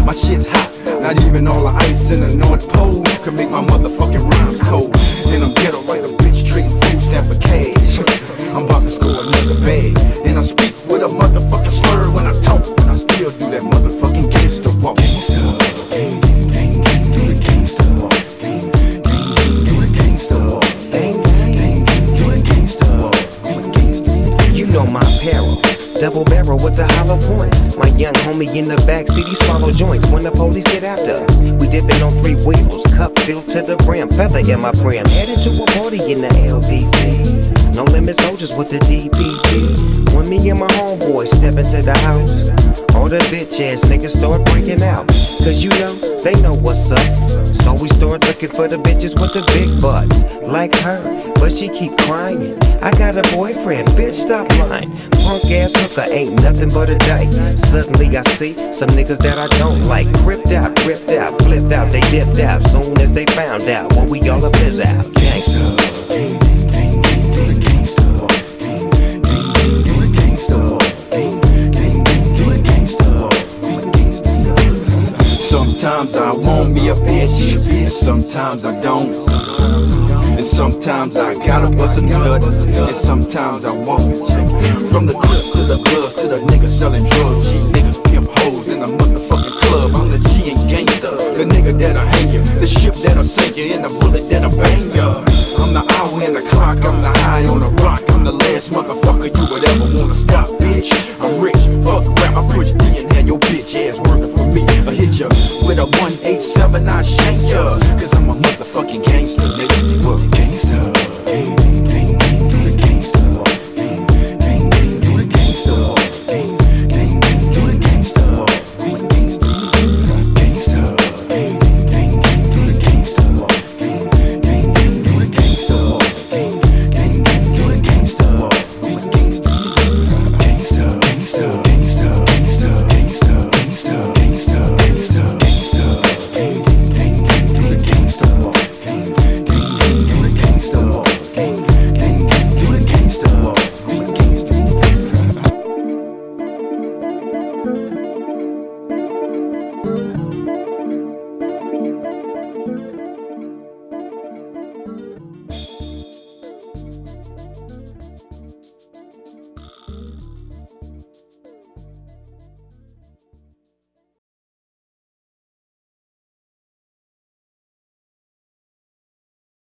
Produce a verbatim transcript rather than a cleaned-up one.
My shit's hot, not even all the ice in the North Pole can make my motherfucking rhymes cold. And I'm ghetto like a bitch trading food stamp for cash. I'm about to score another bag, and I speak with a motherfucking slur when I talk, and I still do that motherfucking gangster walk. Gangsta, gang, gang, gang, do the gangsta walk. Gang, gang, gang, do the gangsta walk. Gang, gang, gang, do the gangsta walk. You know my apparel, double barrel with the hollow points. My young homie in the backseat, he swallow joints when the police get after us. We dipping on three wheels, cup filled to the brim, feather in my brim, headed to a party in the L B C. No limit soldiers with the D P G. When me and my homeboys step into the house, all the bitch ass niggas start breaking out. Cause you know, they know what's up. So we start looking for the bitches with the big butts, like her, but she keep crying. I got a boyfriend, bitch, stop lying. Punk ass hooker ain't nothing but a dyke. Suddenly I see some niggas that I don't like. Ripped out, ripped out, flipped out, they dipped out. Soon as they found out what we all up is out. Gangsta, gang, gang, gang, do the gangsta walk. Gang, gang, gang, do the gangsta walk. Gang, gang, gang, do the gangsta walk. Sometimes I want me a bitch, and sometimes I don't. And sometimes I gotta bust a nut, and sometimes I won't. From the clips to the clubs to the niggas selling drugs, G niggas pimp hoes in the motherfucking club. I'm the G and gangster, the nigga that'll hang you, the ship that'll sink you, and the bullet that'll bang ya. I'm the hour and the clock, I'm the high on the rock. I'm the last motherfucker you would ever wanna stop, bitch. I'm rich, fuck rap, I push